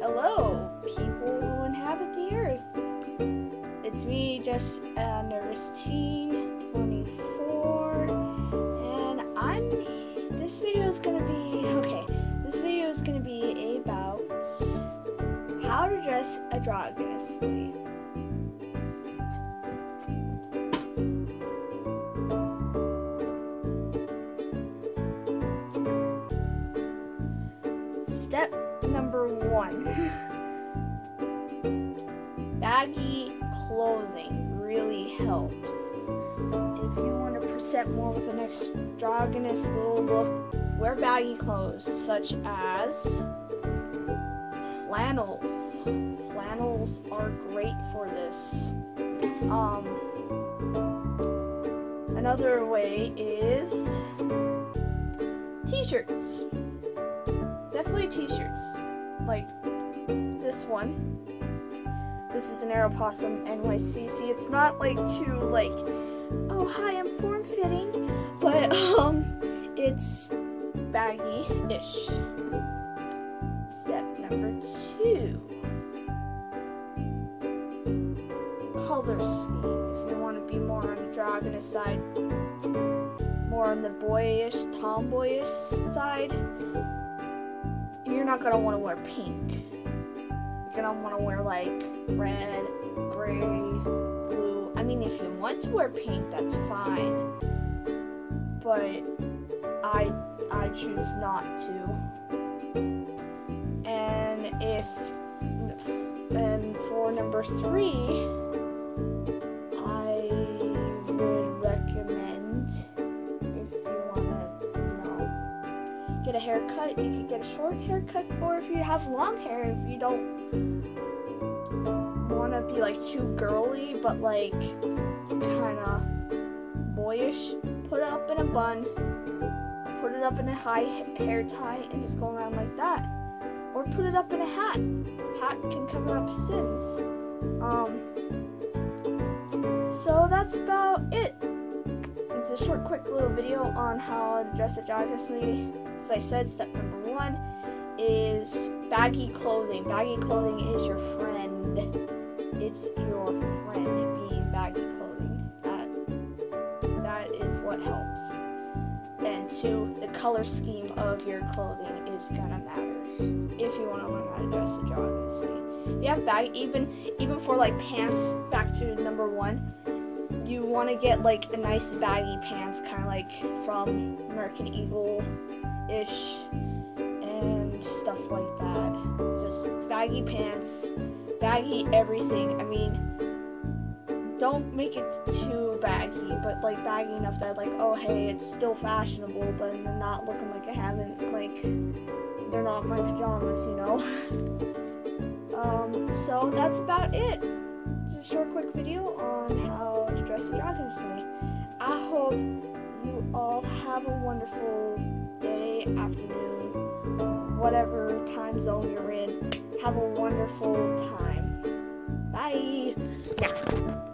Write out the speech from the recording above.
Hello, people who inhabit the earth. It's me, just a nervous teen, 24, and this video is gonna be about how to dress androgynously. Step number 1. Baggy clothing really helps. If you want to present more with an androgynous little look, wear baggy clothes such as flannels. Flannels are great for this. Another way is t-shirts. Definitely t-shirts, like this one. This is an Aeropossum NYC. See, it's not like too like, oh hi, I'm form-fitting, but it's baggy-ish. Step number 2. Color scheme. If you want to be more on the androgynous side, more on the boyish, tomboyish side, you're not gonna want to wear pink. You're gonna want to wear like red, gray, blue. I mean, if you want to wear pink, that's fine. But I choose not to. And for number 3, I would recommend, if you wanna, get a haircut, you can get a short haircut, or if you have long hair, if you don't want to be like too girly but like kind of boyish, put it up in a bun, put it up in a high hair tie and just go around like that, or put it up in a hat. Hat can cover up sins. So that's about it. It's a short, quick little video on how to dress androgynously. As I said, step number 1 is baggy clothing. Baggy clothing is your friend. It's your friend being baggy clothing. That is what helps. And 2, the color scheme of your clothing is gonna matter if you want to learn how to dress androgynously. You have even for like pants. Back to number 1. You want to get like a nice baggy pants, kind of like from American Eagle-ish and stuff like that. Just baggy pants, baggy everything. I mean, don't make it too baggy, but like baggy enough that like, oh hey, it's still fashionable, but they're not looking like I haven't, like, they're not my pajamas, So that's about it. Just a short, quick video on how to dress androgynously. I hope you all have a wonderful day, afternoon, whatever time zone you're in. Have a wonderful time. Bye. Yeah.